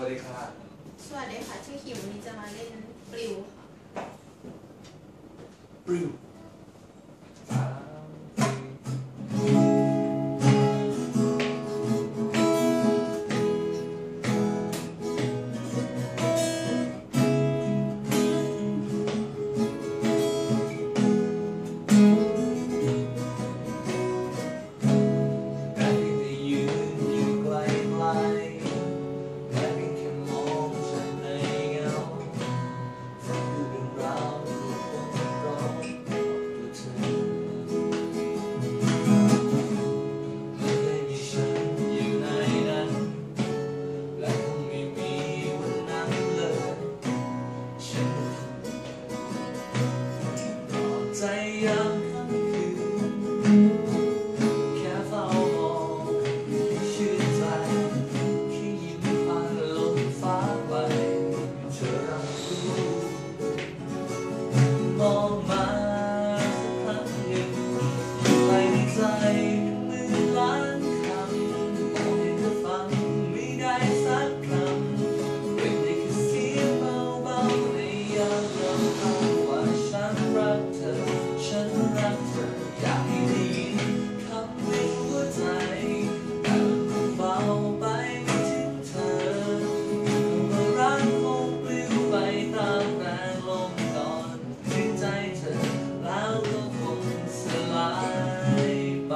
วัสดีค่ะสวัสดีค่ะชื่อคิมวันนี้จะมาเล่นปลิวค่ะปลิวใจยามค่ำคืนแค่เฝ้ามองชื่นใจแค่ยิ้มผ่านลมฟ้าไปเธอรับรู้มองมาสักครั้งหนึ่งอยู่ภายในใจเป็นหมื่นล้านคำบอกให้เธอฟังไม่ได้สักคำเป็นได้แค่เสียงเบาๆในยามรำพันว่าฉันรักเธอฉันรักเธออยากให้ได้ยินคำในหัวใจแต่มันคงเบาไปไม่ถึงเธอคำว่ารักคงปลิวไปตามแรงลมก่อนถึงใจเธอแล้วก็คงสลายไป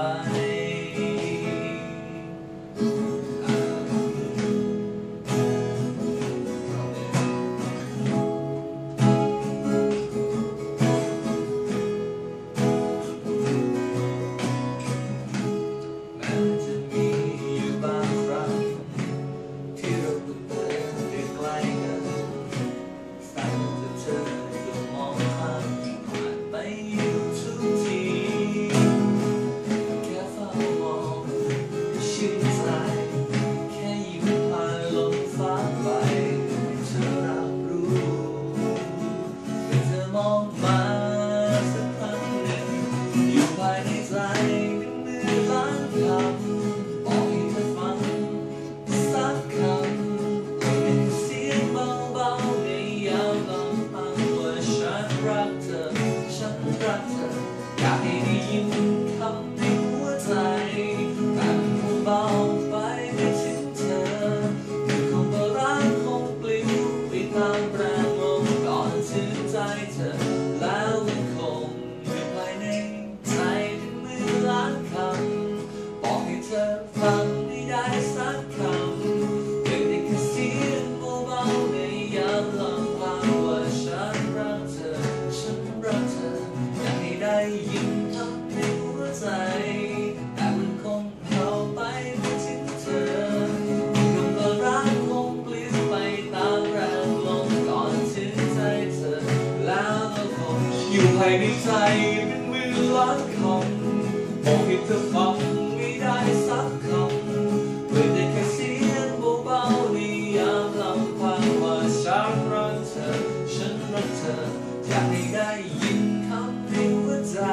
มองมาสักครั้งหนึ่งอยู่ภายในใจเป็นหมื่นล้านคำบอกให้เธอฟังสักคำเป็นเสียงเบาๆในยามลำพังว่าฉันรักเธอฉันรักเธออยากให้ได้ยินคำในหัวใจแต่มันคงเบาไปไม่ถึงเธอคำว่ารักคงปลิวไปตามแรงลมก่อนถึงใจเธอแล้วมันคงอยู่ภายในใจเป็นหมื่นล้านคำบอกให้เธอฟังไม่ได้สักคำเพียงได้แค่เสียงเบาๆในยามลำพังว่าฉันรักเธอฉันรักเธออยากให้ได้ยินคำในหัวใจแต่มันคงเข้าไปไม่ถึงเธอคำว่ารักคงปลิวไปตามแรงลมก่อนถึงใจเธอแล้วก็คงอยู่ภายในใจเป็นหมื่นล้านคำบอกให้เธอฟังไม่ได้สักคำเพื่อได้แค่เสียงเบาๆในยามลำพังว่าฉันรักเธอฉันรักเธออยากให้ได้ยินคำในหัวใจ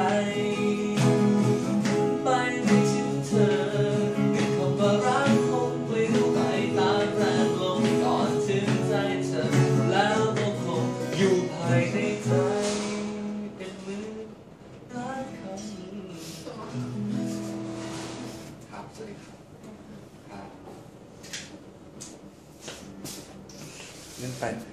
ไปไม่ถึงเธอคือคำว่ารักคงปลิวไปตามแรงลมก่อนถึงใจเธอแล้วก็คงอยู่ภายในใจเป็นหมื่นล้านคำครับสวัสดีครับครับเล่นไป